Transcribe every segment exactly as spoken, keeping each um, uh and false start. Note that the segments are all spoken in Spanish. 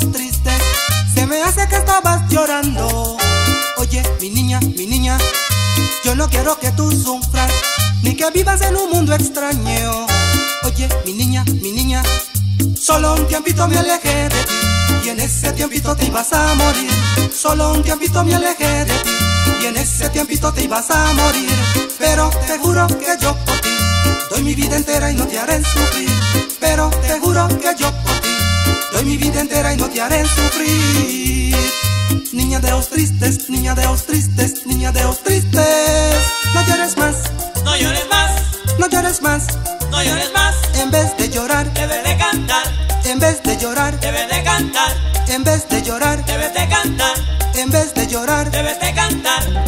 tristes, se me hace que estabas llorando. Oye, mi niña, mi niña, yo no quiero que tú sufras, ni que vivas en un mundo extraño. Oye, mi niña, mi niña, solo un tiempito me alejé de ti, y en ese tiempito te ibas a morir. Solo un tiempito me alejé de ti, y en ese tiempito te ibas a morir. Pero te juro que yo por ti doy mi vida entera y no te haré sufrir. Pero te juro que yo por ti doy mi vida entera y no te haré sufrir. Niña de ojos tristes, niña de ojos tristes, niña de ojos tristes, no llores más, no llores más, no llores más, no llores más. En vez de llorar, debes de cantar, en vez de llorar, debes de cantar, en vez de llorar, debes de cantar, en vez de llorar, debes de cantar.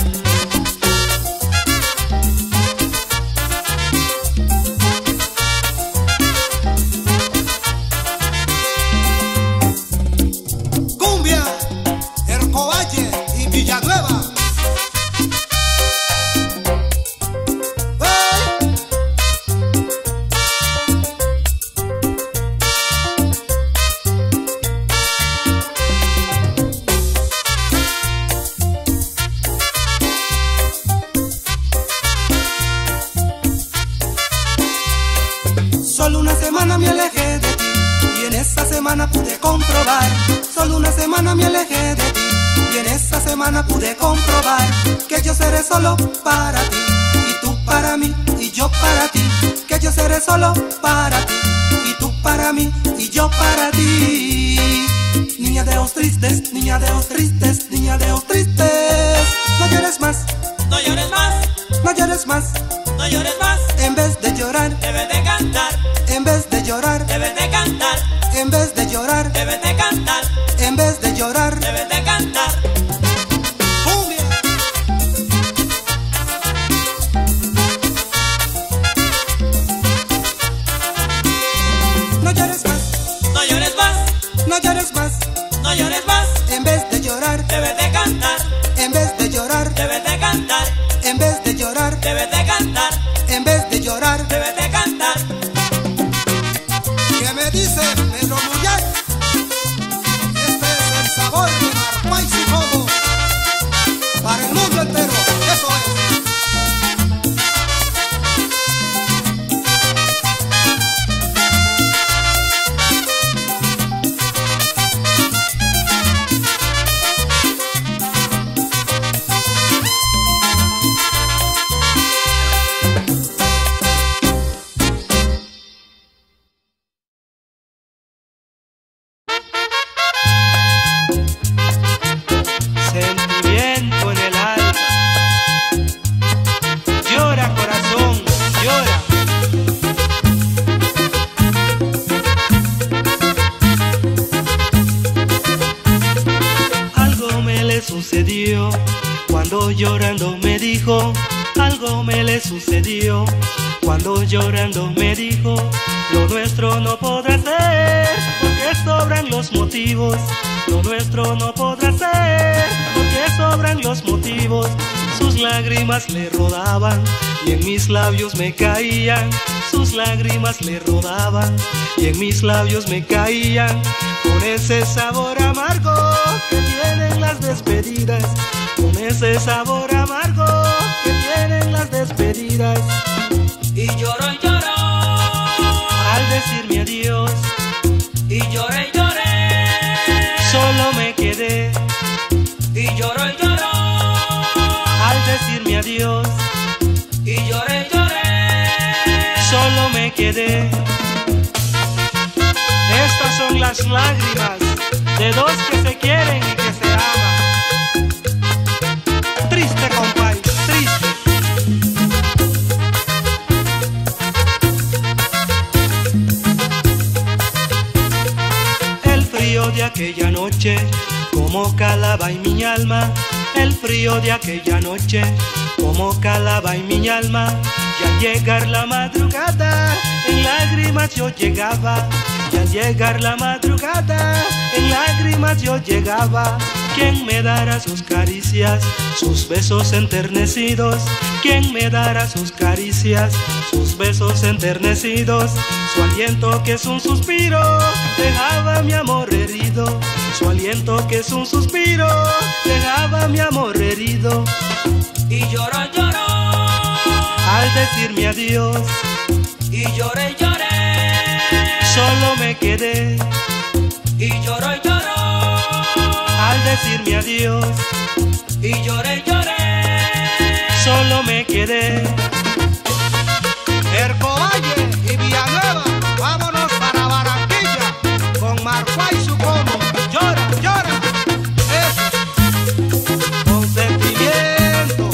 Cumbia, Ercovalle y Villanueva. Solo una semana me alejé de ti, y en esa semana pude comprobar. Solo una semana me alejé de ti, y en esa semana pude comprobar que yo seré solo para ti, y tú para mí, y yo para ti. Que yo seré solo para ti, y tú para mí, y yo para ti. Niña de ojos tristes, niña de ojos tristes, niña de ojos tristes, no llores más, No llores más, no llores más. no llores más. En vez de llorar, Debes de cantar, en vez de llorar, debes de cantar, en vez de llorar, debes de cantar, en vez de llorar. debes de cantar. Cumbia. No llores más, No llores más, no llores más. no llores más. En vez de llorar, Debes de cantar, en vez de llorar, debes de cantar, en vez de llorar, debes de cantar, en vez de llorar. debes de cantar. ¿Qué me dice Pedro Muñoz? Este es el sabor de Marpay y Como para el mundo entero. Eso es. Sentimiento en el alma. Llora, corazón, llora. Algo me le sucedió cuando llorando me dijo. Algo me le sucedió cuando llorando me dijo: lo nuestro no podrá ser porque sobran los motivos. Lo nuestro no podrá ser porque sobran los motivos. Sus lágrimas le rodaban y en mis labios me caían. Sus lágrimas le rodaban y en mis labios me caían. Con ese sabor amargo que tienen las despedidas. Con ese sabor amargo que tienen las despedidas. Y lloro y lloro Al decirme adiós, y lloré y lloré, solo me quedé. y lloro y lloro Al decirme adiós, y lloré y lloré, solo me quedé. Estas son las lágrimas de dos que se quieren y que se aman. Triste, compay, triste. El frío de aquella noche como calaba en mi alma. El frío de aquella noche como calaba en mi alma. Y al llegar la madrugada en lágrimas yo llegaba. Y al llegar la madrugada en lágrimas yo llegaba. ¿Quién me dará sus caricias, sus besos enternecidos? ¿Quién me dará sus caricias, sus besos enternecidos? Su aliento que es un suspiro dejaba mi amor herido. siento que es un suspiro, dejaba mi amor herido. Y lloro, lloro, Al decirme adiós, y lloré, lloré, solo me quedé. y lloro, lloro, Al decirme adiós, y lloré, lloré, solo me quedé. Ercovalle y Villanueva, vámonos para Barranquilla con Marcuay y su combo. Llora, llora, eso, con sentimiento.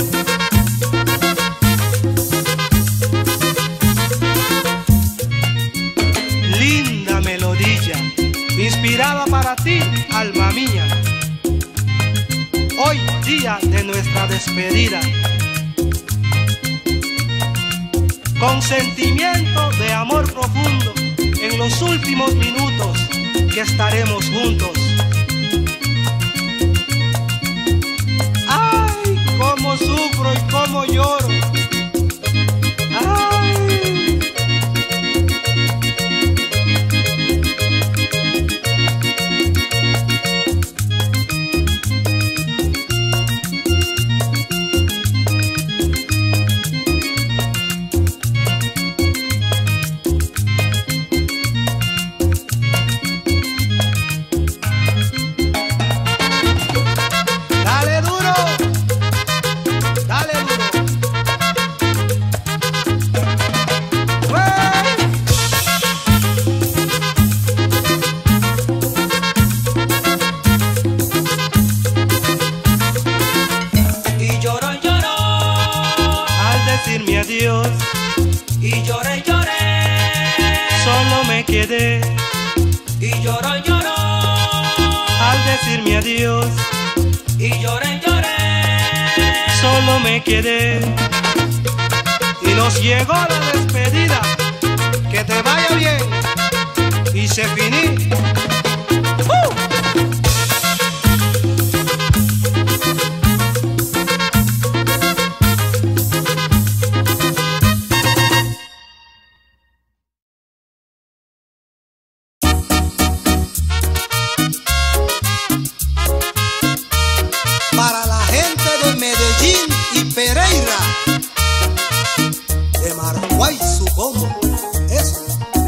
Linda melodía, inspirada para ti, alma mía. Hoy día de nuestra despedida, con sentimiento de amor profundo, en los últimos minutos que estaremos juntos. Ay, cómo sufro y cómo lloro. Ay. Dale duro, dale duro. ¡Wey! y lloro, lloro, Al decirme adiós, y lloré, lloré, solo me quedé. y lloro, lloro, Al decirme adiós, y lloré, lloré, solo me quedé. Y nos llegó la despedida, Que te vaya bien. y se finí. Para la gente de Medellín y Pereira, de Marcuay y su combo. Eso.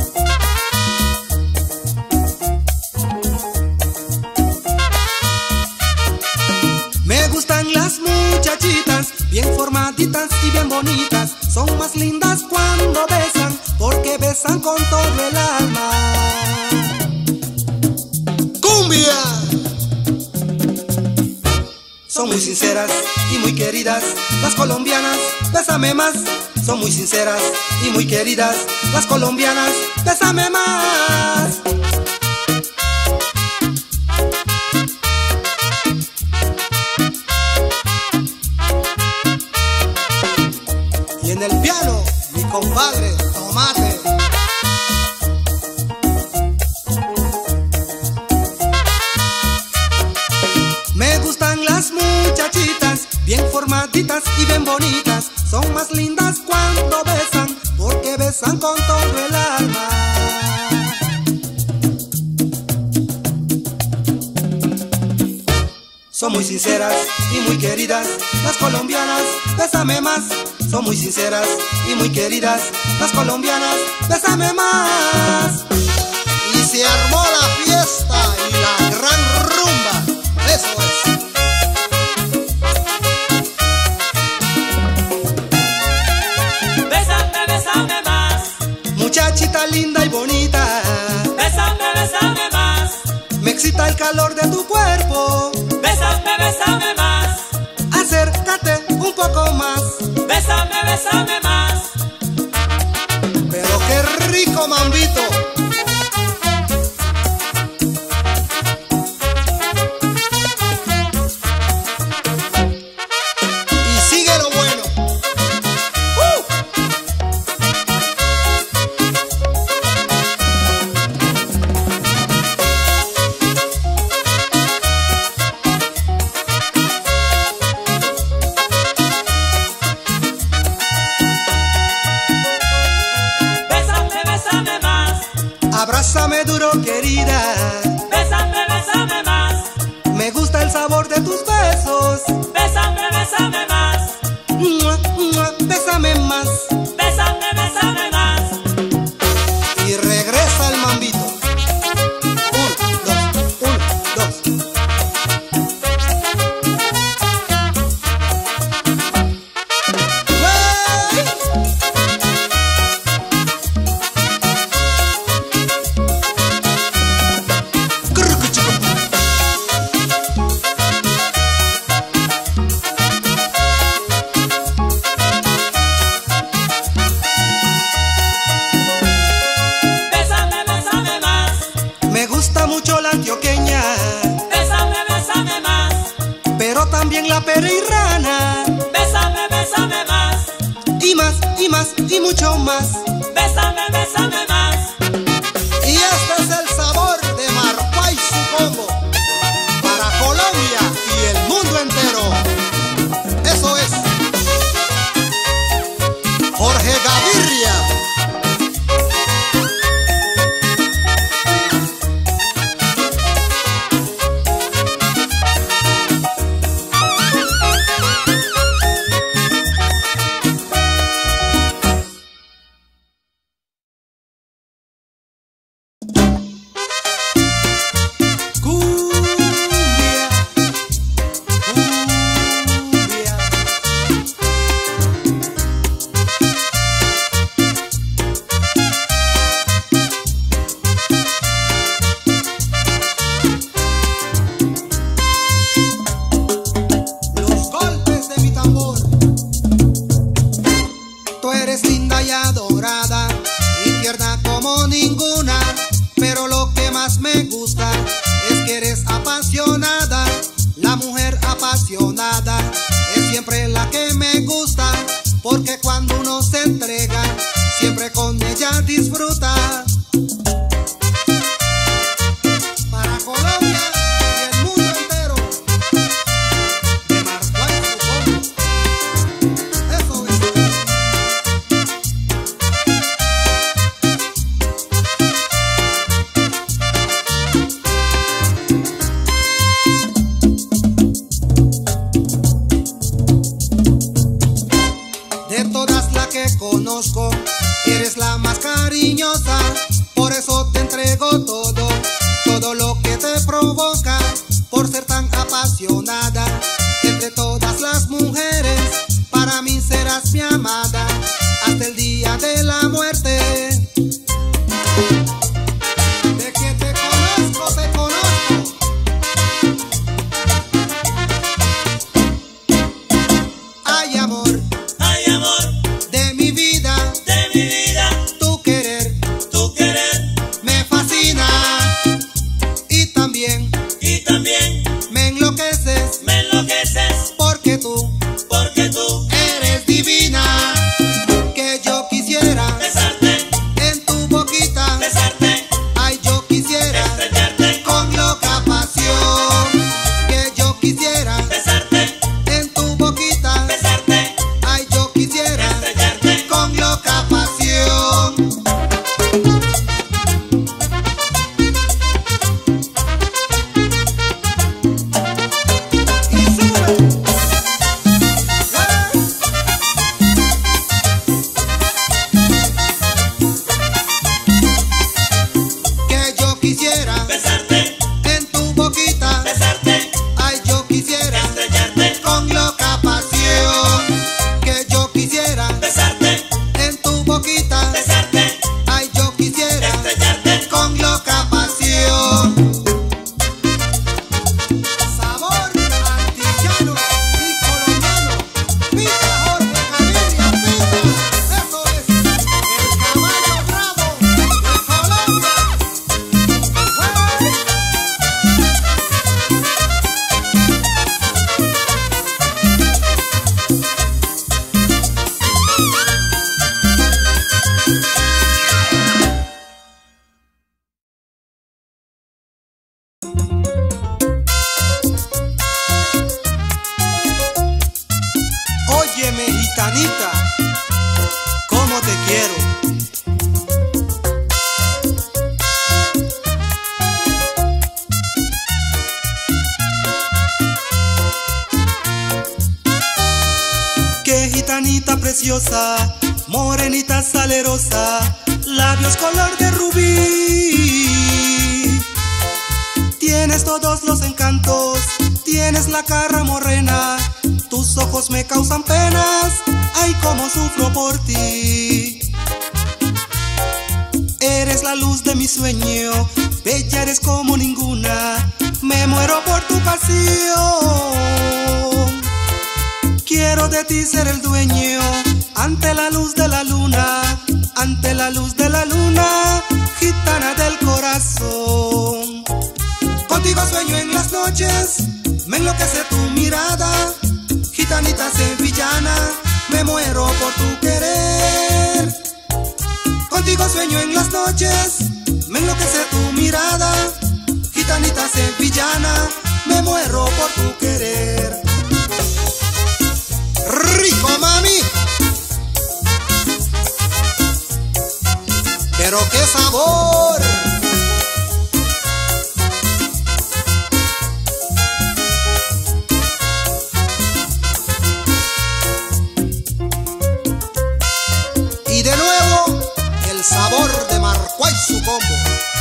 Me gustan las muchachitas, bien formaditas y bien bonitas. Son más lindas cuando besan, porque besan con todo el alma. ¡Cumbia! Son muy sinceras y muy queridas las colombianas, bésame más. Son muy sinceras y muy queridas las colombianas, bésame más. Y en el piano, mi compadre, Tomate. Me gustan las muchachitas, bien formaditas y bien bonitas. Son más lindas cuando besan, porque besan con todo el alma. Son muy sinceras y muy queridas las colombianas, bésame más. Son muy sinceras y muy queridas las colombianas, bésame más. Y se armó la fiesta y la gran rumba. Eso es. bésame, bésame más, Muchachita linda y bonita, bésame, bésame más, me excita el calor de tu cuerpo. bésame, bésame más, Acércate un poco más, bésame, bésame más, Pero qué rico, mambito. Y sigue lo bueno. ¡Uh! bésame, bésame más, Bésame, bésame más. pero también la pereirana. Bésame, bésame más. Y más, y más, y mucho más. Bésame, bésame más. Y este es el sabor de Marpay su combo para Colombia y el mundo entero. Eso es Jorge Gaviria. Es siempre la que me gusta, porque cuando uno se entrega, siempre con ella disfruta. Para Colombia y el mundo entero, de Marpay su combo. Eso es. De todas las que conozco, eres la más cariñosa, por eso te entrego todo, todo lo que te provoca, por ser tan apasionada. Entre todas las mujeres, para mí serás mi amada, hasta el día de la muerte. De que te conozco, te conozco. Ay, amor. Ay, amor, De mi vida, de mi vida, tu querer tu querer me fascina, y también y también me enloqueces, me enloqueces, porque tú porque tú eres divina. Que yo quisiera besarte, en tu boquita, besarte, ay, yo quisiera estrellarte, con loca pasión. Que yo quisiera besarte, en tu boquita, besarte, ay, yo quisiera estrellarte. con loca pasión. Y sube. Que yo quisiera Besarte, en tu boquita, besarte, ay, yo quisiera estrellarte, con loca pasión. Que yo quisiera besarte, en tu boquita, besarte, ay, yo quisiera estrellarte. con loca pasión. Sabor antillano y colombiano, pita Jorge Gaviria, pita. Eso es el caballo bravo de Colombia. ¡Hey! Óyeme, gitanita, cómo te quiero. Qué gitanita preciosa, morenita salerosa, labios color de rubí. Tienes todos los encantos, tienes la cara morena, tus ojos me causan penas, ay, cómo sufro por ti. Eres la luz de mi sueño, bella eres como ninguna, me muero por tu pasión. Quiero de ti ser el dueño, ante la luz de la luna, ante la luz de la luna, gitana del corazón. Contigo Contigo sueño en las noches, me enloquece tu mirada. Gitanita sevillana, me muero por tu querer. Contigo sueño en las noches, me enloquece tu mirada. Gitanita sevillana, me muero por tu querer. Rico, mami. Pero qué sabor. Y de nuevo, el sabor de Marcuay su combo.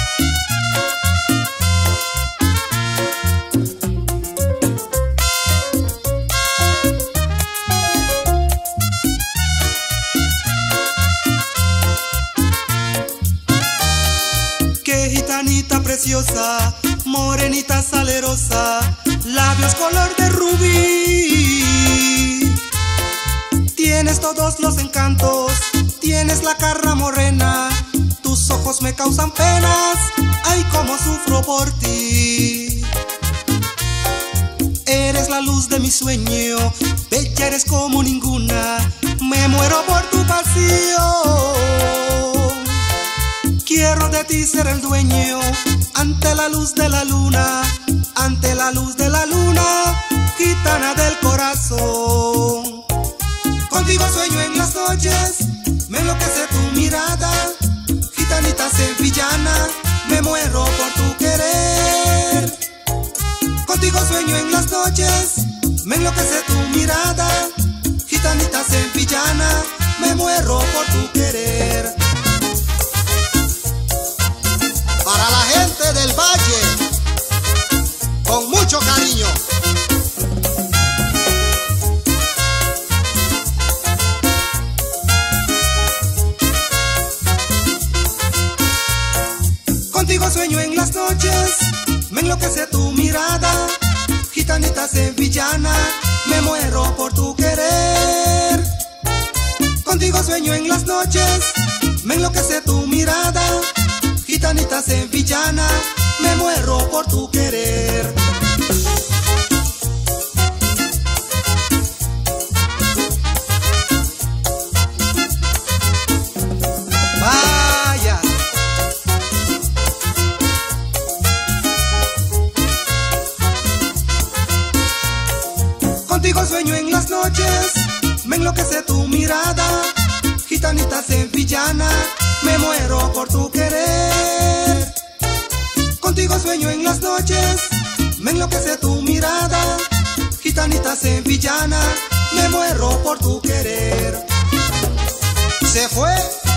Gitanita preciosa, morenita salerosa, labios color de rubí. Tienes todos los encantos, tienes la cara morena, tus ojos me causan penas, ay cómo sufro por ti. Eres la luz de mi sueño, bella eres como ninguna, me muero por tu pasión. Quiero de ti ser el dueño, ante la luz de la luna, ante la luz de la luna, gitana del corazón. Contigo sueño en las noches, me enloquece tu mirada. Gitanita sevillana, me muero por tu querer. Contigo sueño en las noches, me enloquece tu mirada. Gitanita sevillana, me muero por tu querer. Para la gente del valle, con mucho cariño. Contigo sueño en las noches, me enloquece tu mirada. Gitanita sevillana, me muero por tu querer. Contigo sueño en las noches, me enloquece tu mirada. Gitanita sevillana, me muero por tu querer. Vaya. Contigo sueño en las noches, me enloquece tu mirada. Gitanita sevillana, me muero por tu querer. Contigo sueño en las noches, me enloquece tu mirada. Gitanita sevillana, me muero por tu querer. Se fue.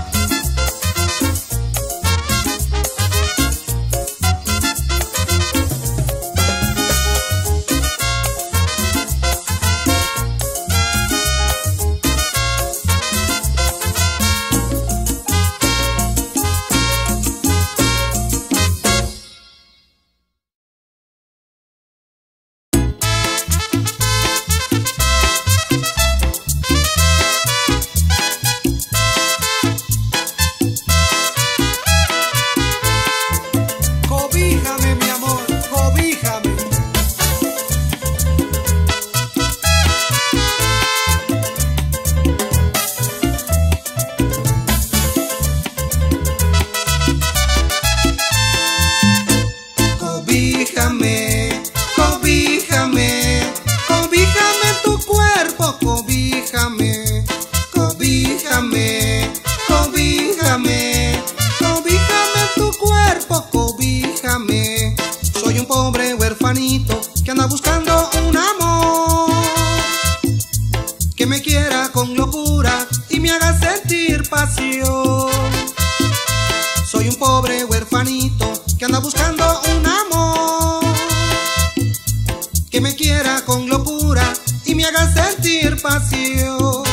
que anda buscando un amor que me quiera con locura y me haga sentir pasión. Soy un pobre huerfanito que anda buscando un amor que me quiera con locura y me haga sentir pasión.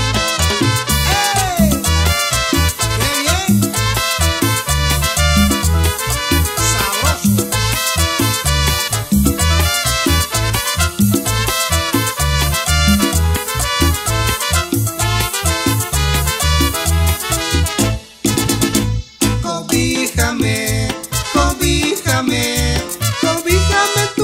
Cobíjame, cobíjame, cobíjame.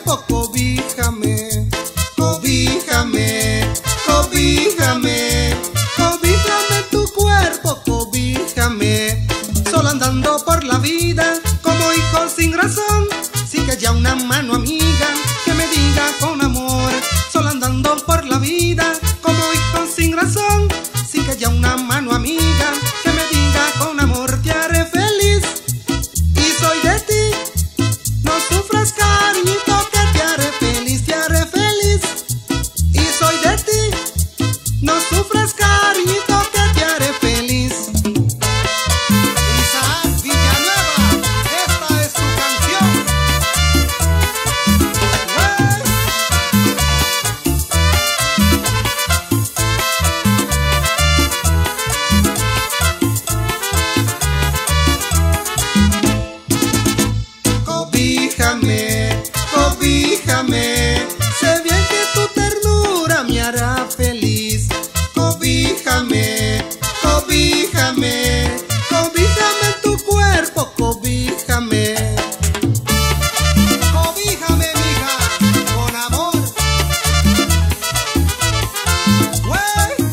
cuerpo, cobíjame, cobíjame, cobíjame, cobíjame tu cuerpo, cobíjame. Solo andando por la vida como hijo sin razón, sí que ya una mano amiga que me diga con amor. Solo andando por la vida como hijo sin razón, sí que ya una mano amiga que me diga con amor. Te haré feliz y soy de ti, no sufras cariñito que te haré feliz. Te haré feliz y soy de ti, no sufras cariñito que te haré feliz. Isaac Villanueva, esta es tu canción. Cobíjame, cobíjame, sé bien que tu ternura me hará feliz. Cobíjame, cobíjame, cobíjame tu cuerpo, cobíjame. Cobíjame, mija, con amor. Wey.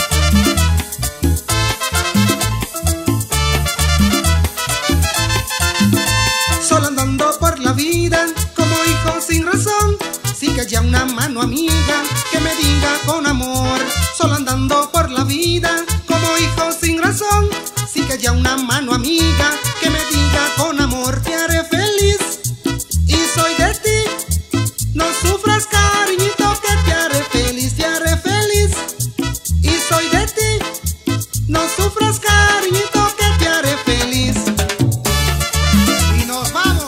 Solo andando por la vida como hijo sin razón, sí que haya una mano amiga que me diga con amor. Solo andando por la vida como hijo sin razón, sí que haya una mano amiga que me diga con amor. Te haré feliz y soy de ti, no sufras cariñito que te haré feliz. Te haré feliz y soy de ti, no sufras cariñito que te haré feliz. Y nos vamos.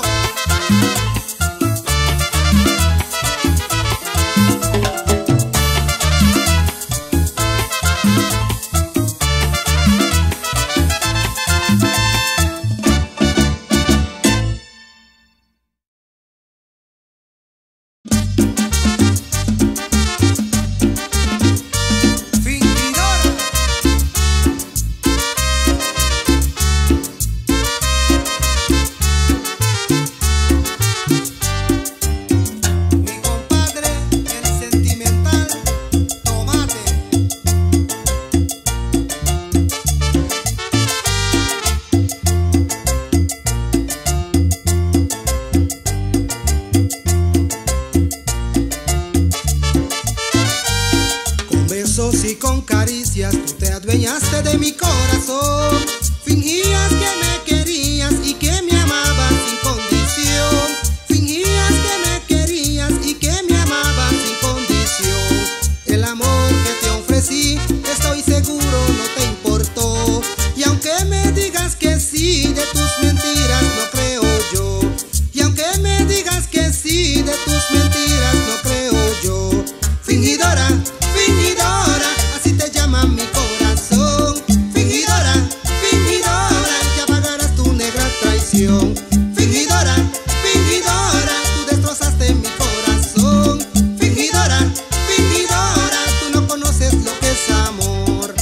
Y con caricias tú te adueñaste de mi corazón. Fingías que me querías y que me amabas sin condición. Fingías que me querías y que me amabas sin condición. El amor que te ofrecí, estoy seguro no te importó. Y aunque me digas que sí, de tus mentiras no creo yo. Y aunque me digas que sí, de tus mentiras no creo yo. Fingidora, fingidora, así te llama mi corazón. Fingidora, fingidora, ya pagarás tu negra traición. Fingidora, fingidora, tú destrozaste mi corazón. Fingidora, fingidora, tú no conoces lo que es amor.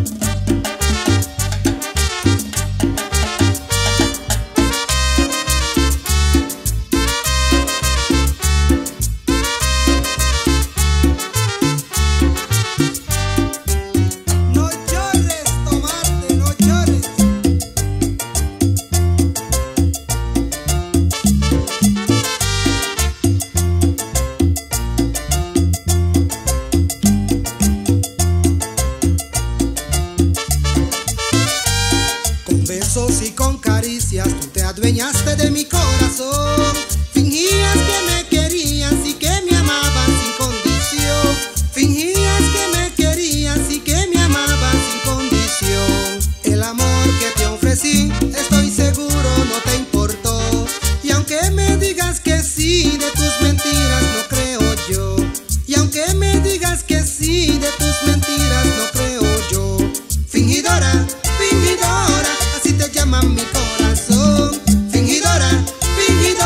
No llores, tomate, no llores. Con besos y con caricias tú te adueñaste de mi corazón. Fingías que me querías y que me amabas sin condición. Fingías que me querías y que me amabas sin condición. El amor que te ofrecí, estoy seguro no te importó. Y aunque me digas que sí, de tus mentiras no creo yo. Y aunque me digas que sí, de tus mentiras no creo yo. Fingidora, fingidora, así te llama mi corazón. Fingidora, fingidora.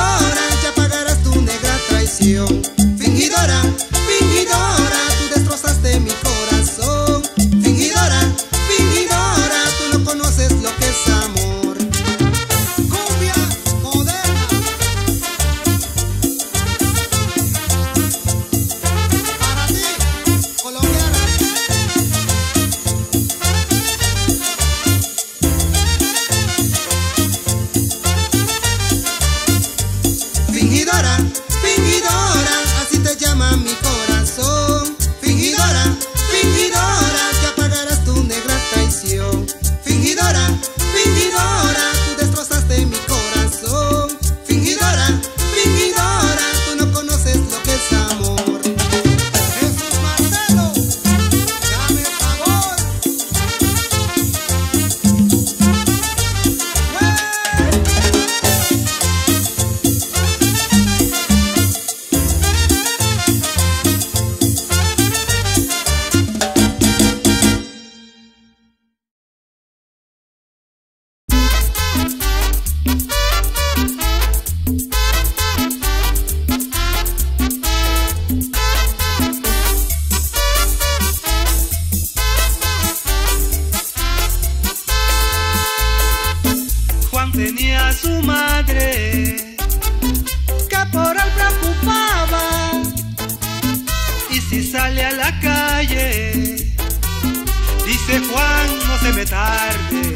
hacerme tarde.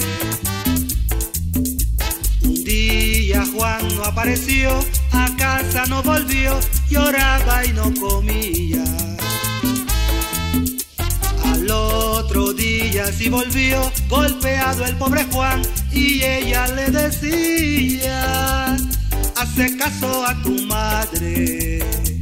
Un día Juan no apareció, a casa no volvió, lloraba y no comía. Al otro día sí volvió, golpeado el pobre Juan, y ella le decía: hace caso a tu madre.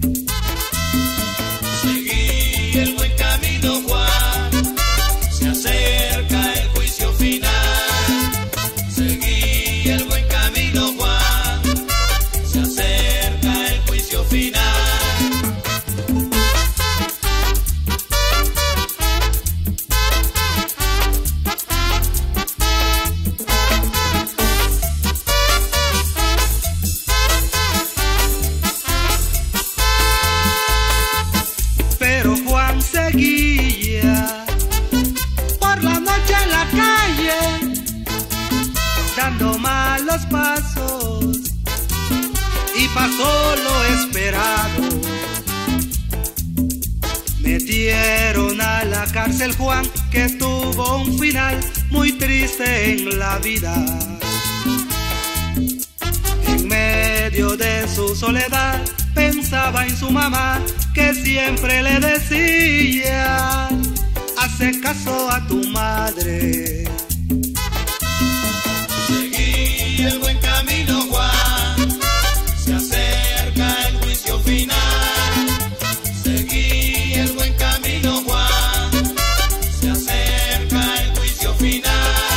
Seguí el buen camino, Juan, se acerca el juicio final. Seguí el buen camino, Juan, se acerca el juicio final. Pero Juan seguía por la noche en la calle, dando malos pasos, y pasó lo esperado. Metieron a la cárcel Juan, que tuvo un final muy triste en la vida. En medio de su soledad pensaba en su mamá, que siempre le decía: hace caso a tu madre. Seguí el buen camino, Juan, se acerca el juicio final. Seguí el buen camino, Juan, se acerca el juicio final.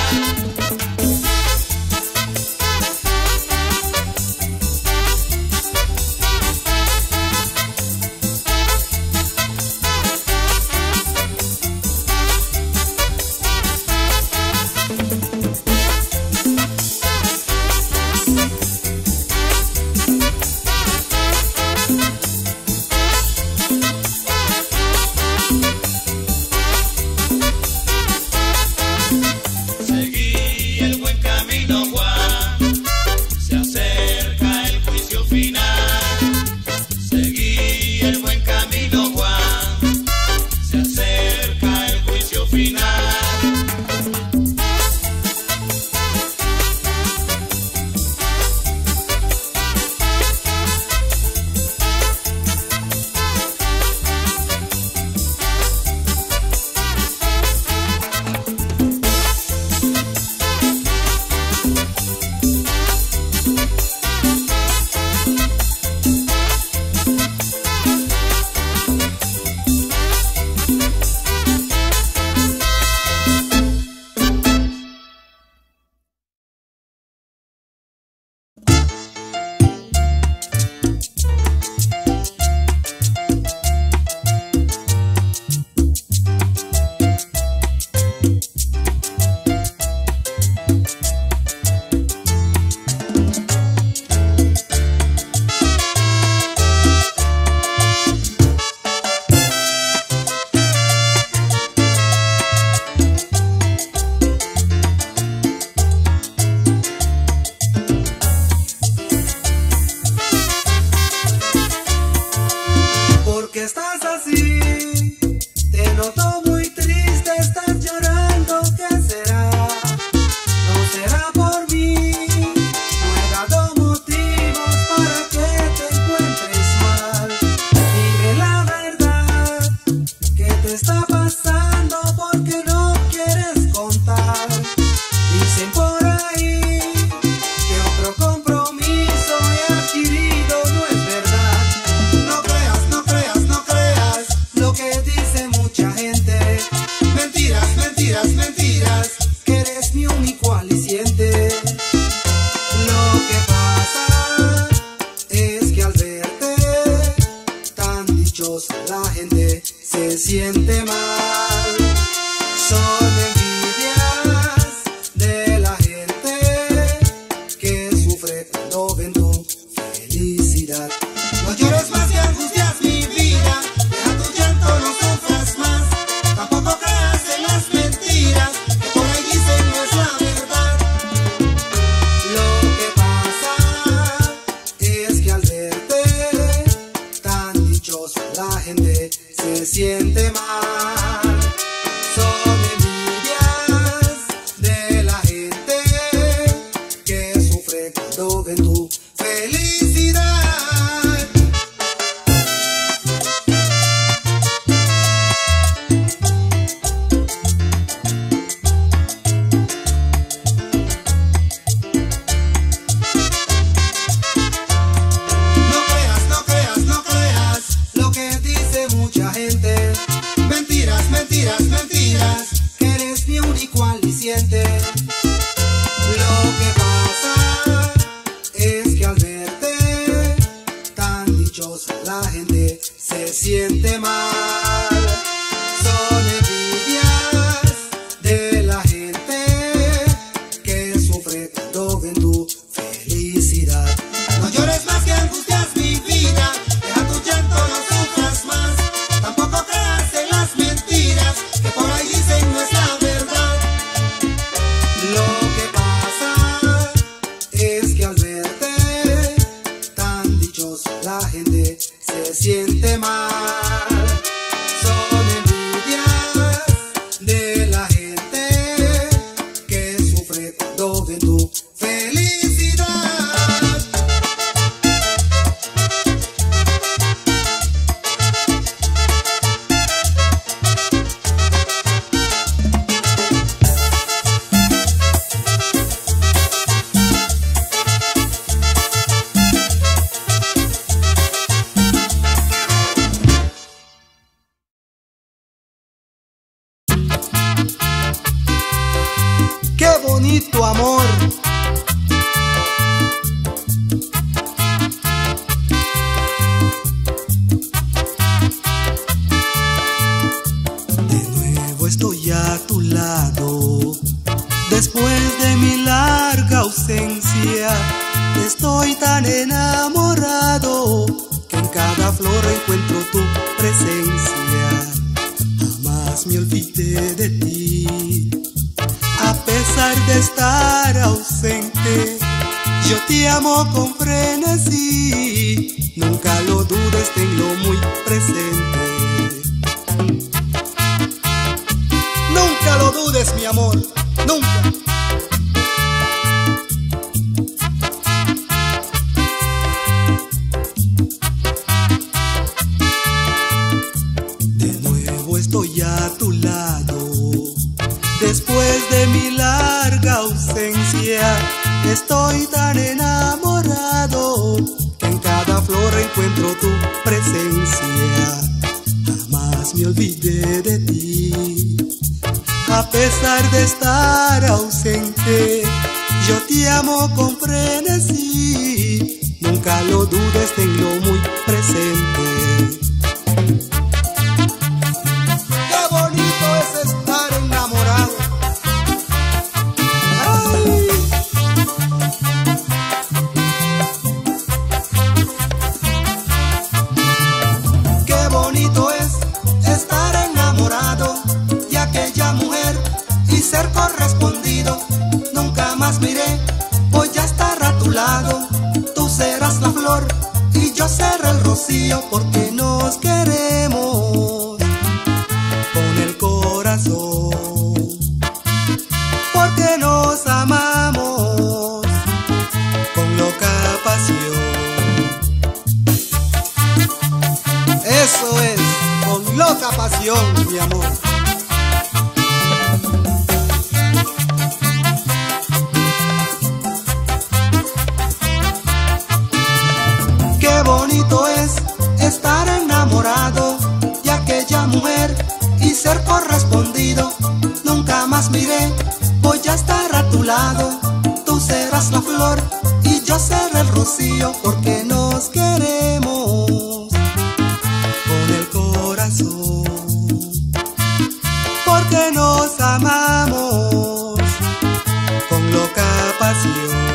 Seguí el buen camino, Juan, se acerca el juicio final. Seguí el buen camino, Juan, se acerca el juicio final. ¿Por qué estás así? Te noto muy triste, estás llorando, ¿qué será? No será por mí, no he dado motivos para que te encuentres mal. Dime la verdad, ¿qué te está pasando? Porque no quieres contar. Dicen por ahí que otro compromiso he adquirido, no es verdad. No creas, no creas, no creas lo que dice mucha gente. Mentiras, mentiras, mentiras, que eres mi único aliciente. Lo que pasa es que al verte tan dichosa la gente se siente mal. Son envidias de la gente que sufre cuando ven tu felicidad. No llores más y angustias mi vida, deja tu llanto, no sufras más. Tampoco creas en las mentiras que por ahí dicen no es la verdad. Lo que pasa es que al verte tan dichosa la gente se siente mal. Son envidias la gente se siente mal. Son envidias de la gente que sufre cuando ven tu felicidad. No llores más que angustias mi vida, deja tu llanto, no sufras más. Tampoco creas en las mentiras que por ahí dicen no es la verdad. Lo que pasa es que al verte tan dichoso la gente se siente mal. Son envidias de la gente que sufre cuando ven tu felicidad. ¡Qué bonito amor! De nuevo estoy a tu lado, después de mi larga ausencia. Estoy tan enamorado que en cada flor encuentro tu presencia. Jamás me olvidé de ti, a pesar de estar ausente. Yo te amo con frenesí, nunca lo dudes, tenlo muy presente. Nunca lo dudes, mi amor, nunca. De nuevo estoy a tu lado, después de mi larga ausencia. Estoy tan enamorado que en cada flor encuentro tu presencia. Jamás me olvidé de ti, a pesar de estar ausente. Yo te amo con frenesí, nunca lo dudes, tenlo muy presente. ¡Qué bonito es estar enamorado! ¡Ay! ¡Qué bonito es estar enamorado de aquella mujer y ser correspondido! Nunca más miré, voy a estar a tu lado. Tú serás la flor y yo seré el rocío, porque nos queremos Con el corazón, porque nos amamos con loca pasión. Eso es, con loca pasión, mi amor. Qué bonito es estar enamorado de aquella mujer y ser correspondido. Nunca más miré, voy a estar a tu lado. Tú serás la flor y yo seré el rocío, porque nos queremos Con el corazón, porque nos amamos con loca pasión.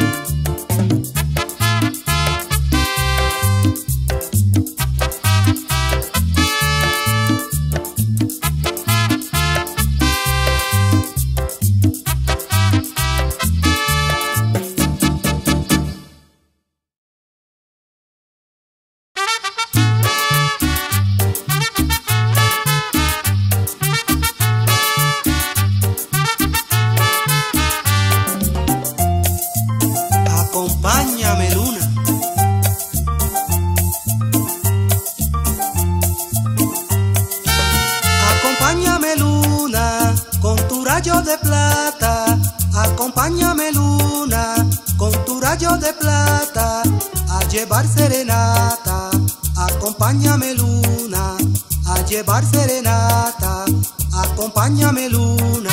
Acompáñame, luna. Acompáñame, luna, con tu rayo de plata. Acompáñame, luna, con tu rayo de plata, a llevar serenata. Acompáñame, luna, a llevar serenata. Acompáñame, luna.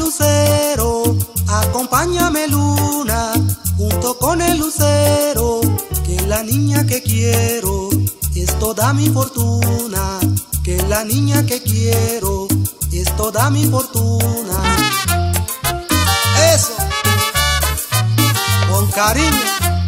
lucero, acompáñame luna, junto con el lucero, que la niña que quiero es toda mi fortuna, que la niña que quiero es toda mi fortuna. Eso, con cariño.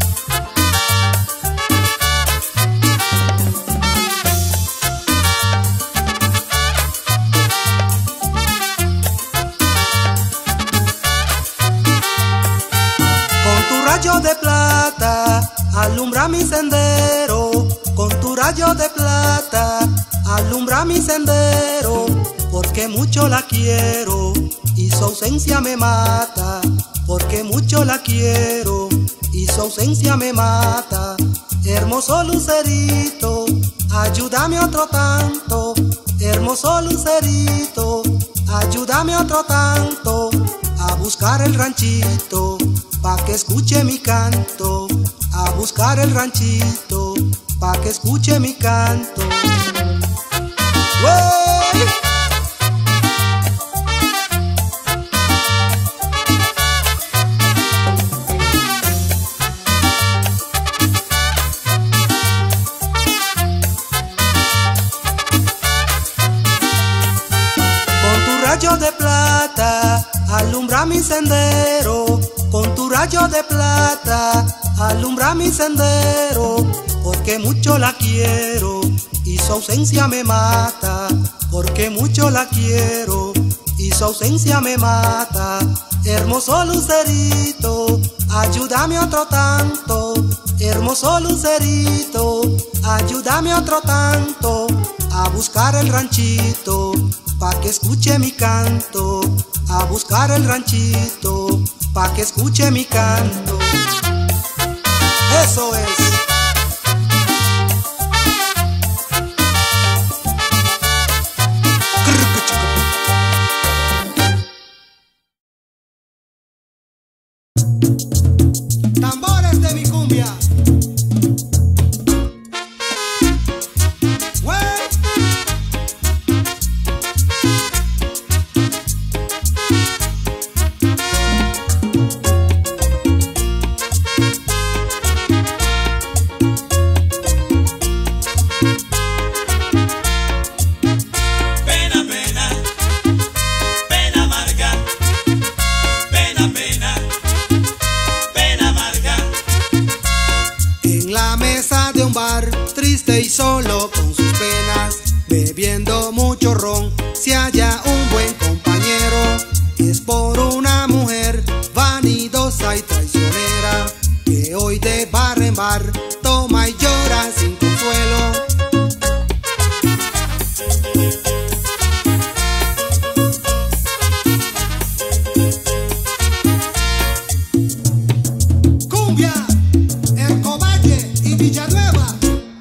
Rayo de plata, alumbra mi sendero, con tu rayo de plata, alumbra mi sendero, porque mucho la quiero y su ausencia me mata, porque mucho la quiero y su ausencia me mata. Hermoso lucerito, ayúdame otro tanto, hermoso lucerito, ayúdame otro tanto, a buscar el ranchito, pa' que escuche mi canto, a buscar el ranchito, pa' que escuche mi canto. ¡Wey! Con tu rayo de plata, alumbra mi sendero, con tu rayo de plata, alumbra mi sendero, porque mucho la quiero y su ausencia me mata, porque mucho la quiero y su ausencia me mata. Hermoso lucerito, ayúdame otro tanto, hermoso lucerito, ayúdame otro tanto, a buscar el ranchito, pa' que escuche mi canto, a buscar el ranchito, pa' que escuche mi canto. Eso es. Tambores de mi cumbia. Triste y solo con sus penas, bebiendo mucho ron, si halla un buen compañero, es por una mujer vanidosa y traicionera, que hoy de bar en bar toma y llora sin consuelo. Cumbia, Ercovalle y Villanueva.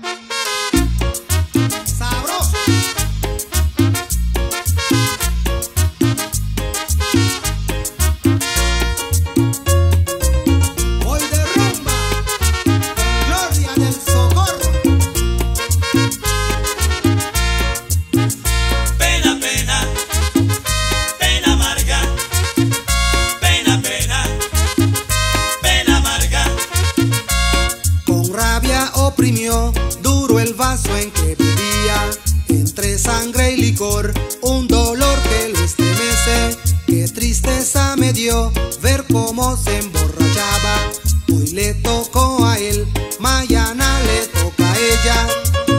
Oprimió duro el vaso en que bebía, entre sangre y licor, un dolor que lo estremece. Qué tristeza me dio ver cómo se emborrachaba. Hoy le tocó a él, mañana le toca a ella.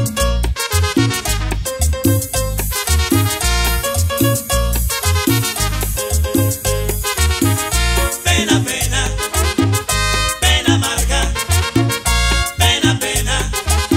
Pena, pena, pena amarga, pena, pena,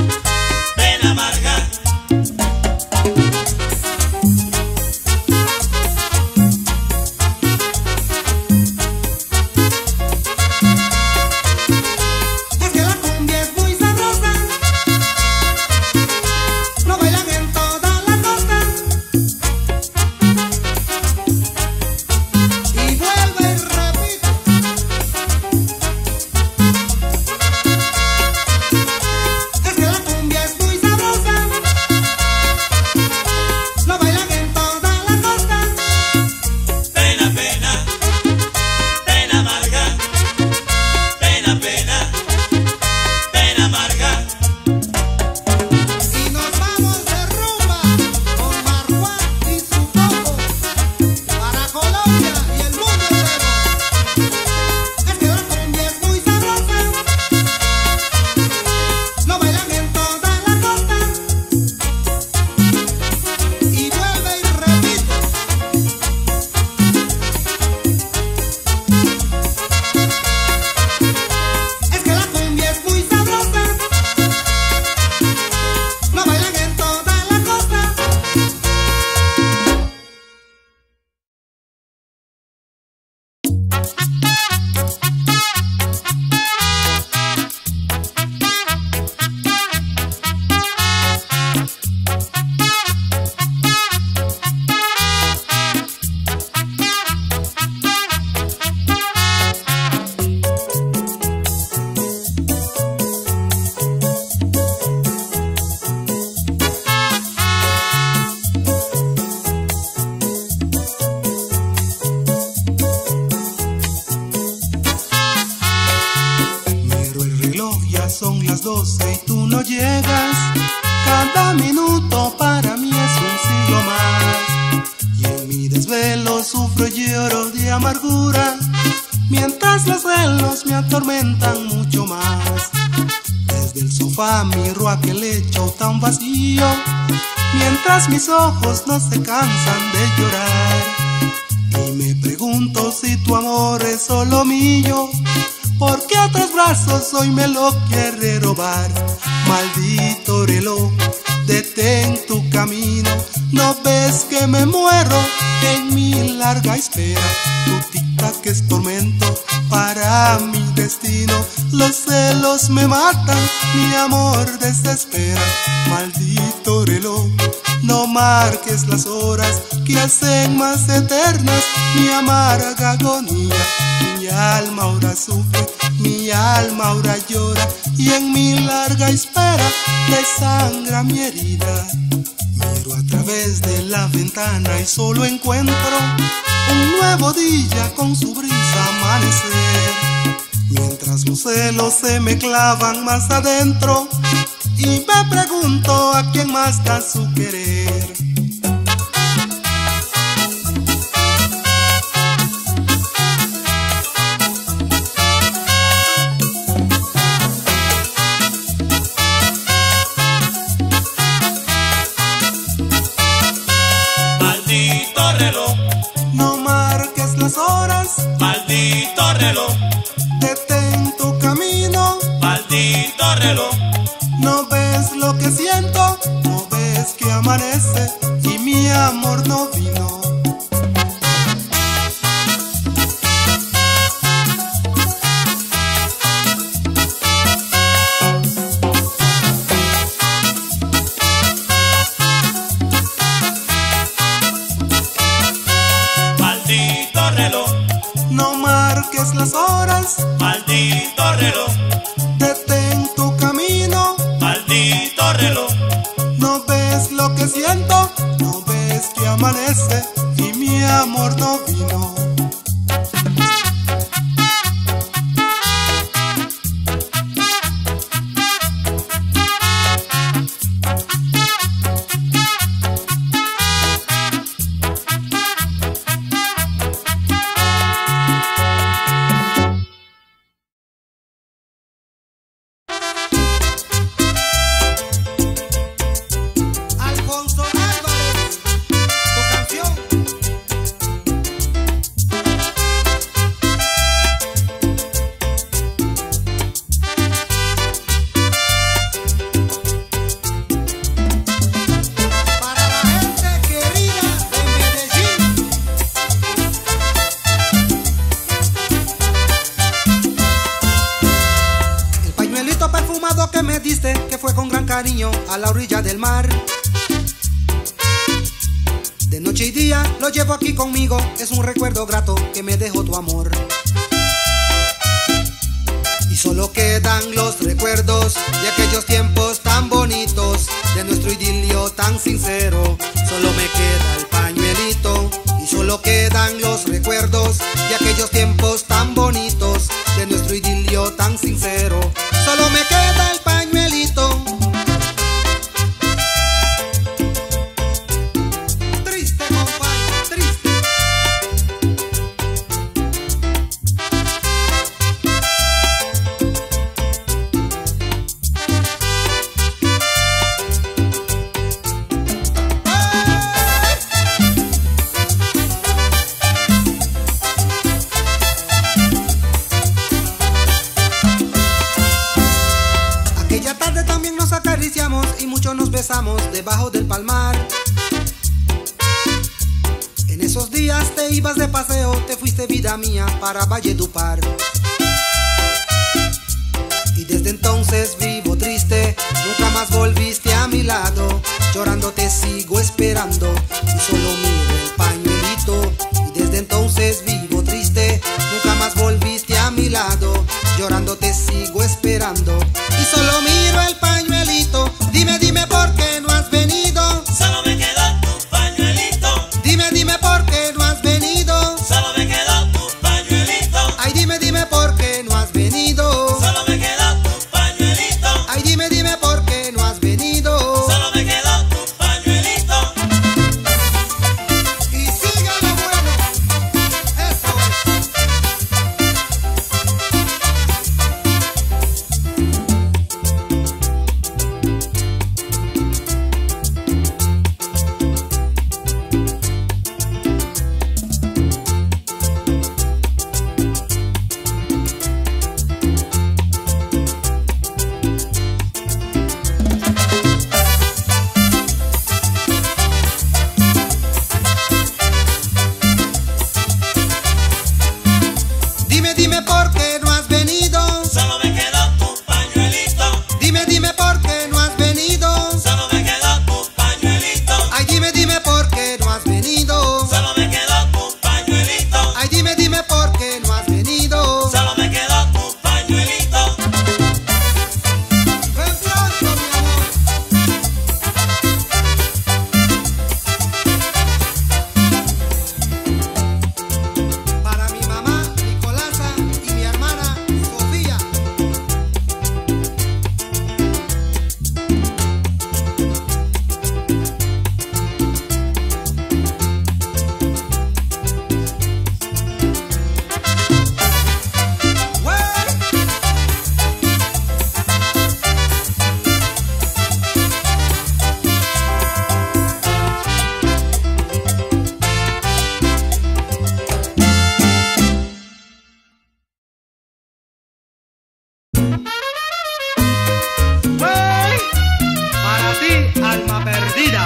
son las doce y tú no llegas. Cada minuto para mí es un siglo más. Y en mi desvelo sufro y lloro de amargura, mientras los celos me atormentan mucho más. Desde el sofá miro aquel lecho tan vacío, mientras mis ojos no se cansan de llorar. Y me pregunto si tu amor es solo mío, porque otros brazos hoy me lo quiere robar. Maldito reloj, detén tu camino, ¿no ves que me muero en mi larga espera? Tu tic-tac es tormento para mi destino, los celos me matan, mi amor desespera. Maldito reloj, no marques las horas que hacen más eternas mi amarga agonía. Mi alma ahora sufre, mi alma ahora llora, y en mi larga espera le sangra mi herida. Miro a través de la ventana y solo encuentro un nuevo día con su brisa amanecer, mientras los celos se me clavan más adentro y me pregunto a quién más da su querer. Maldito reloj, no marques las horas, maldito reloj, detén tu camino. Maldito reloj, No ves lo que siento, no ves que amanece y mi amor no vino. maldito reloj, No marques las horas, maldito reloj, detén tu camino. maldito reloj, No ves lo que siento, no ves que amanece y mi amor no vino. Alfonso Álvarez, tu canción. Para la gente querida de Medellín. El pañuelito perfumado que me diste, que fue con gran cariño a la orilla del mar. De noche y día lo llevo aquí conmigo, es un recuerdo grato que me dejó tu amor. Y solo quedan los recuerdos de aquellos tiempos tan bonitos, de nuestro idilio tan sincero. Solo me queda el pañuelito, y solo quedan los recuerdos de aquellos tiempos tan bonitos, de nuestro idilio tan sincero. Solo me queda el pañuelito. Triste, compadre, triste. Aquella tarde también nos acariciamos y mucho nos besamos debajo del palmar. En esos días te ibas de paseo, te fuiste vida mía para Valledupar. Y desde entonces vivo triste, nunca más volviste a mi lado. Llorando te sigo esperando y solo miro el pañuelito. Y desde entonces vivo triste, nunca más volviste a mi lado. Llorando te sigo esperando y solo miro el pañuelito. Dime, dime por qué no has venido. solo me queda tu pañuelito, Dime, dime por qué no has venido. solo me queda tu pañuelito, Ay, dime, dime por qué no has venido. solo me queda tu pañuelito. ¡Hey! Para ti, alma perdida.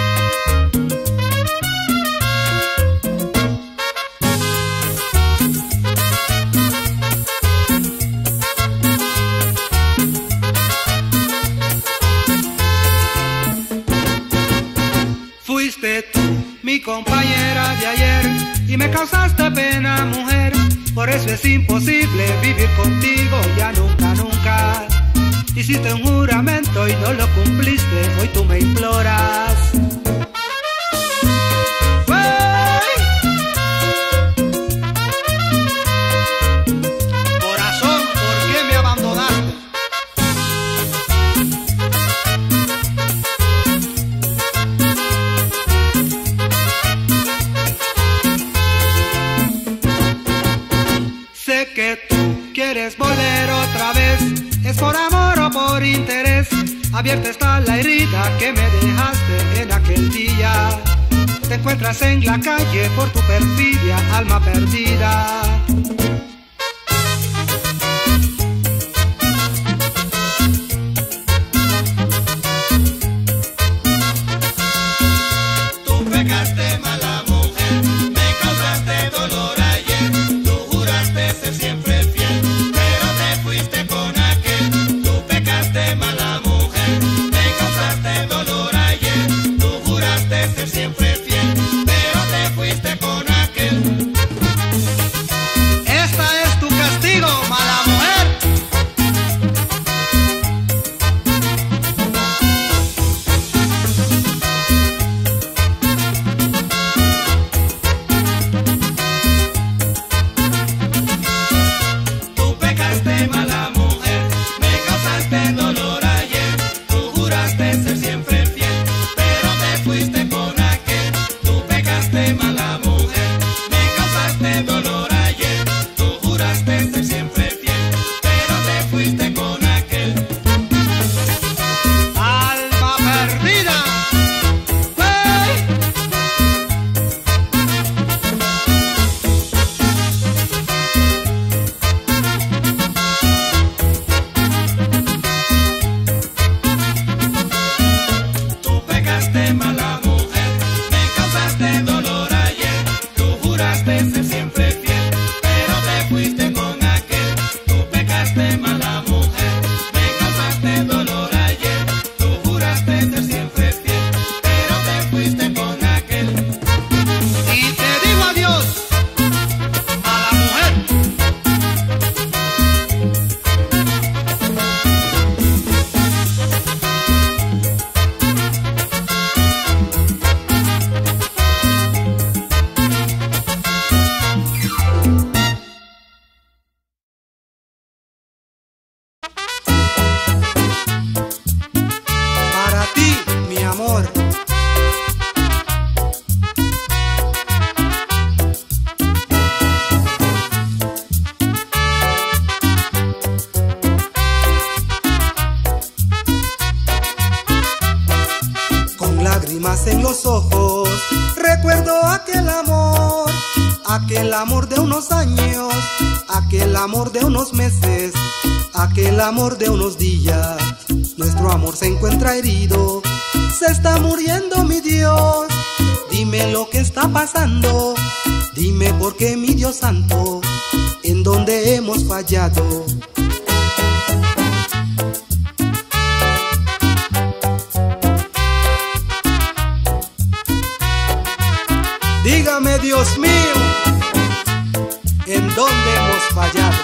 Fuiste tú, mi compañera de ayer, y me causaste pena, mujer. Por eso es imposible vivir contigo ya nunca, nunca. Hiciste un juramento y no lo cumpliste, hoy tú me imploras. ¡Hey! Corazón, ¿por qué me abandonaste? Sé que tú quieres volver otra vez, es por amor o por interés. Abierta está la herida que me dejaste en aquel día. Te encuentras en la calle por tu perfidia, alma perdida. Tú pecaste, mala mujer, me causaste dolor ayer. Tú juraste ser siempre fiel, pero te fuiste con aquel. Tú pecaste, mala mujer, me causaste dolor ayer. Tú juraste ser siempre fiel, pero te fuiste con aquel. Esta es tu castigo, mala mujer. Tú pecaste, mala mujer, me causaste dolor ayer. Tú juraste ser siempre fiel, pero te fuiste con aquel. Tú pecaste, mala mujer, me causaste dolor ayer. Tú juraste ser siempre fiel, pero te fuiste con aquel. Alma perdida. ¡Hey! Tú pecaste, mala mujer, me causaste dolor ayer. Tú juraste ser siempre fiel, pero te fuiste con aquel. Tú pecaste, mala mujer, me causaste dolor ayer. Tú juraste ser siempre fiel, pero te fuiste con aquel. Y te digo adiós, mala mujer. Para ti, mi amor. Con lágrimas en los ojos, recuerdo aquel amor, aquel amor de unos años, aquel amor de unos meses, aquel amor de unos días. Nuestro amor se encuentra herido, se está muriendo, mi Dios. Dime lo que está pasando, dime por qué, mi Dios santo, en dónde hemos fallado. Dígame, Dios mío, en dónde hemos fallado.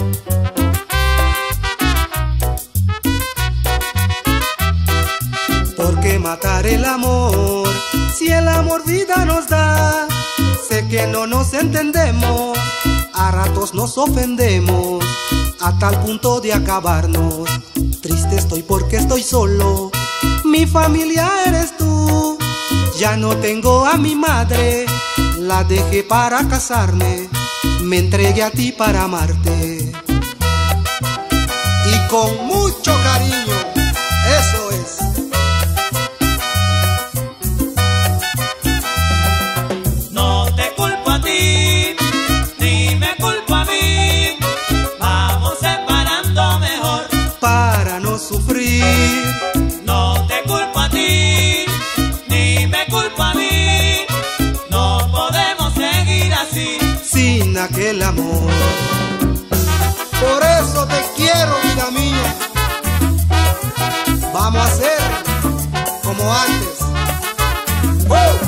¿Por qué matar el amor si el amor vida nos da? Sé que no nos entendemos, a ratos nos ofendemos, a tal punto de acabarnos. Triste estoy porque estoy solo, mi familia eres tú. Ya no tengo a mi madre, la dejé para casarme, me entregué a ti para amarte. Y con mucho cariño, eso es. No te culpo a ti, ni me culpo a mí. Vamos separando mejor. eso te quiero, vida mía. Vamos a hacer como antes. ¡Uh!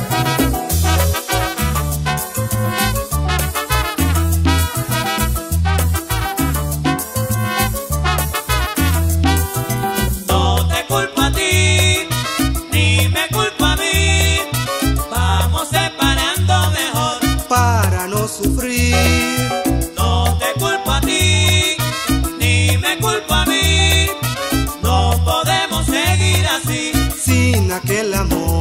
Aquel amor.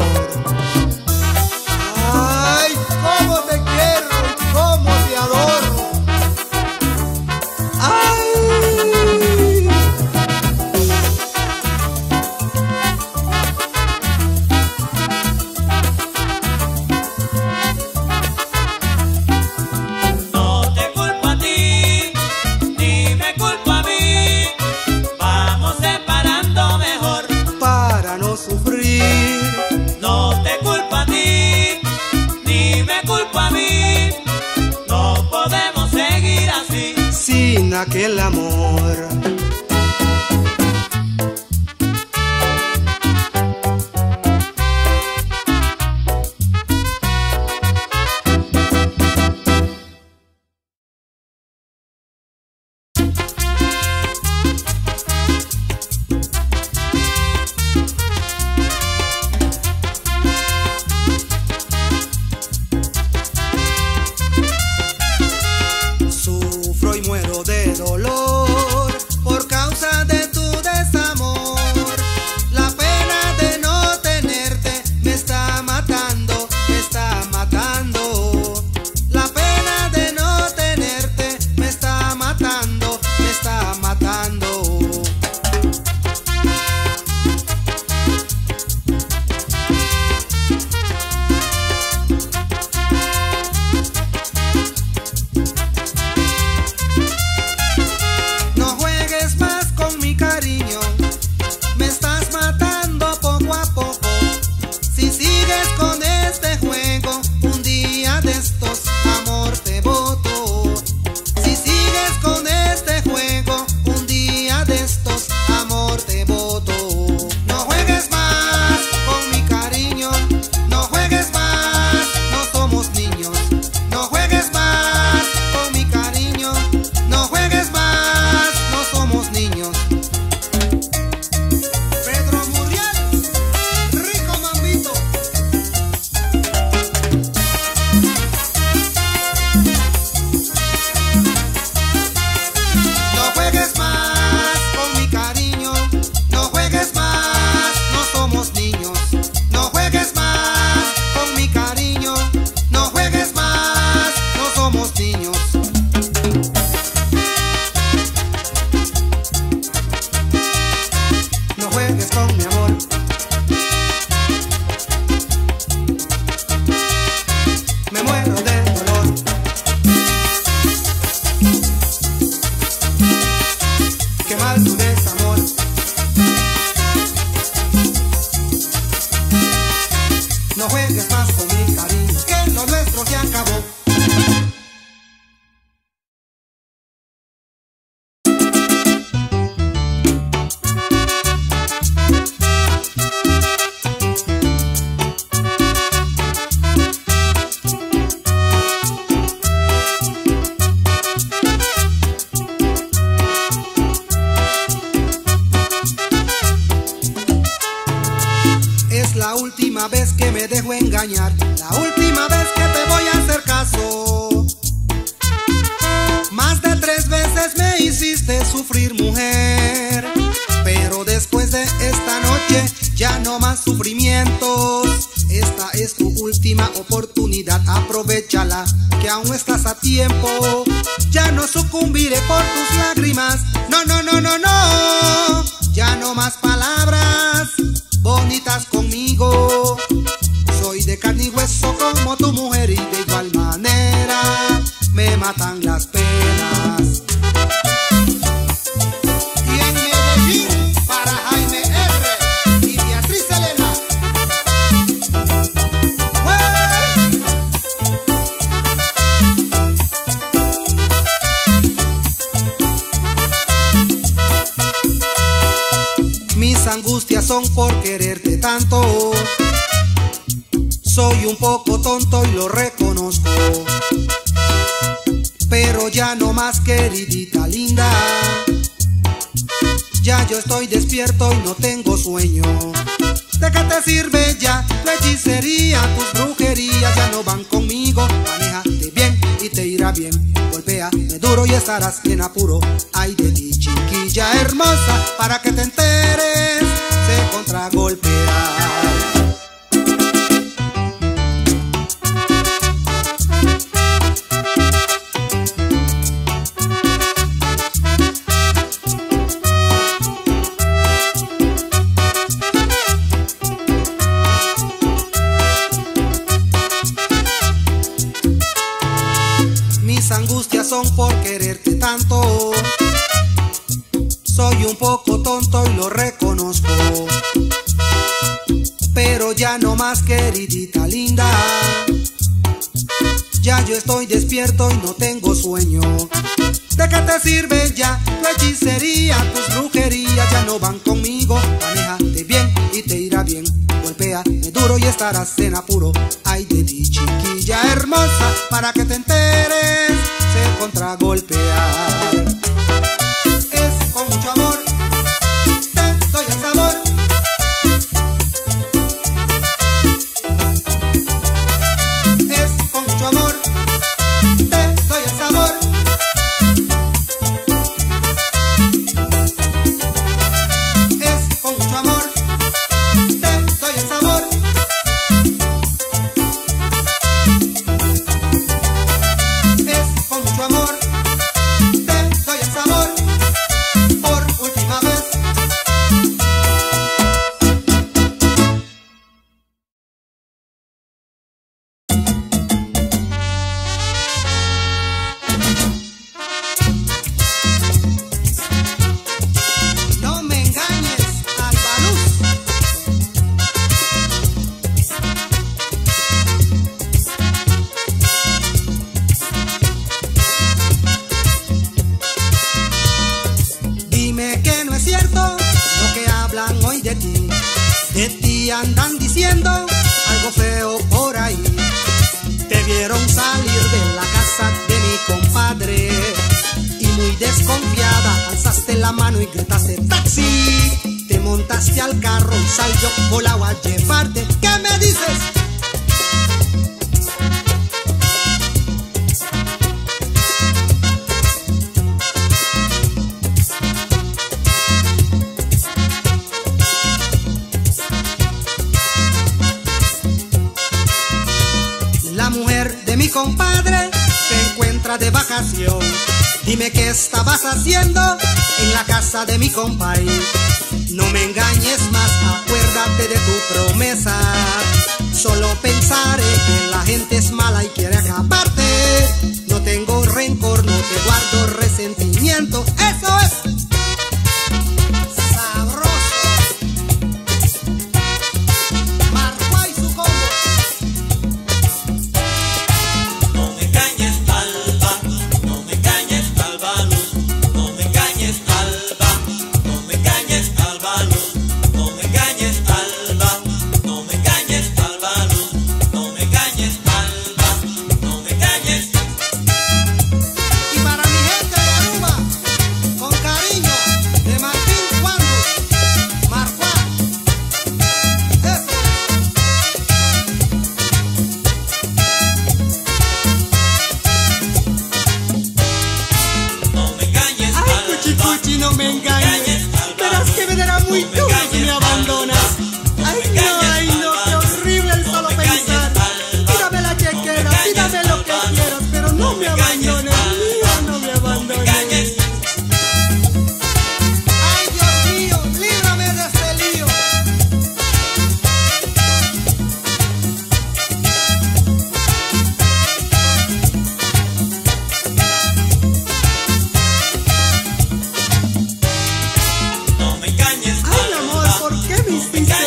Ay, cómo te quiero y cómo te adoro. Ay. No te culpo a ti, ni me culpo a mí. Vamos separando mejor para no sufrir. No te culpo a ti, ni me culpo a mí. No podemos seguir así sin aquel amor. engañar, la última vez que te voy a hacer caso. Más de tres veces me hiciste sufrir, mujer, pero después de esta noche ya no más sufrimientos. Esta es tu última oportunidad, aprovéchala, que aún estás a tiempo. Ya no sucumbiré por tus lágrimas, no, no, no, no, no. Ya no más palabras bonitas conmigo. Soy de carne y hueso como tu mujer y de igual manera me matan las penas. Y en Medellín para Jaime R. y Beatriz Elena. angustias son por quererte tanto. Soy un poco tonto y lo reconozco, pero ya no más, queridita linda. Ya yo estoy despierto y no tengo sueño. ¿De qué te sirve ya tu hechicería? Tus brujerías ya no van conmigo. Manéjate bien y te irá bien. Golpéame duro y estarás en apuro. Ay de ti, chiquilla hermosa, para que te enteres, sé contragolpear. Mis angustias son por quererte tanto. Soy un poco tonto y lo reconozco, pero ya no más, queridita linda. Ya yo estoy despierto y no tengo sueño. ¿De qué te sirve ya tu hechicería? Tus brujerías ya no van conmigo. Manéjate bien y te irá bien. Golpéame duro y estarás en apuro. Ay de ti, chiquilla hermosa, para que te enteres, sé contragolpear. Es con mucho amor, te doy el sabor. Es con mucho amor, te doy el sabor. Es con mucho amor, te doy el sabor. Es con mucho amor, te doy el sabor. Por última vez. No me engañes, Albaluz. Dime que no es cierto lo que hablan hoy de ti. De ti andan diciendo algo feo por ahí. Te vieron salir de la casa de mi compadre y muy desconfiada alzaste la mano y gritaste taxi. Te montaste al carro y salió volado a llevarte. ¿Qué me dices? La mujer de mi compadre se encuentra de vacación. Dime qué estabas haciendo en la casa de mi compadre. No me engañes más, acuérdate de tu promesa. Solo pensaré que la gente es mala y quiere acabarte. No tengo rencor, no te guardo resentimiento. Eso es sabroso. Marco y su combo. No me engañes, Alba, no me engañes, Alba Luz, no me engañes, Alba, no me engañes, Alba Luz, no me engañes, Alba, no me engañes, Alba Luz, no me engañes, Alba, no me engañes. Y para mi gente de Aruba, con cariño, de Martín Juan, Marcuá. Eso. No me engañes, Ay, Alba, cuchi cuchi, no me engañes. Alba, Verás que me dará muy no me duro si engañes, me abandonas. Alba, Ay, no me no, ay, engañes, no, qué Alba, horrible el no solo me engañes, pensar. Alba, Tírame la chequera, no me tírame engañes, lo que Alba, quieras, pero no no me me engañes, abandones, Alba, mía, no me no me abandones. engañes. Ay, Dios mío, líbrame de este lío. No me engañes, Ay, amor, ¿por qué me hiciste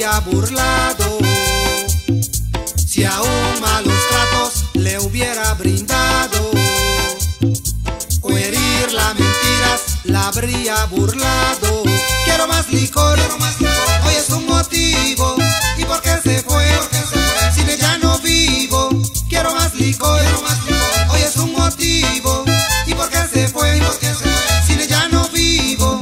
habría burlado. Si aún malos tratos le hubiera brindado, o herirla mentiras la habría burlado. Quiero más licor, quiero más licor. Hoy es un motivo. ¿Y por qué se fue? Sin ella no vivo. Quiero más licor, quiero más licor. Hoy es un motivo. ¿Y por qué se fue? Sin ella no vivo.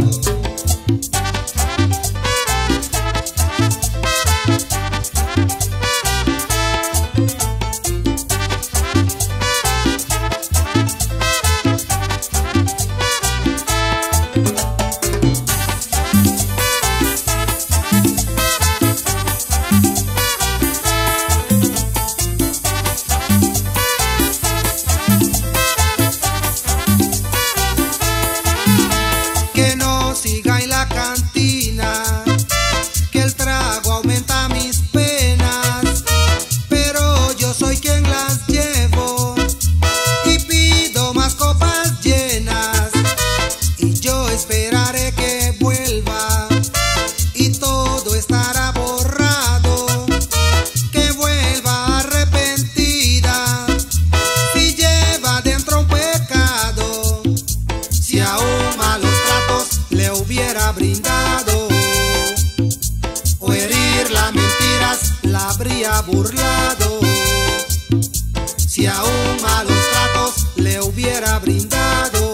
Que no siga en la cantina, que el trago aumenta mis penas, pero yo soy quien las llevo y pido más copas llenas, y yo esperaré que vuelva y todo estará borrado, que vuelva arrepentida si lleva dentro un pecado. Si aún malos tratos le hubiera brindado, o herirla mentiras la habría burlado. Si aún malos tratos le hubiera brindado,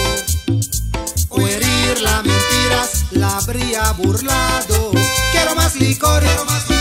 o herirla mentiras la habría burlado. Quiero más licor, quiero más licor.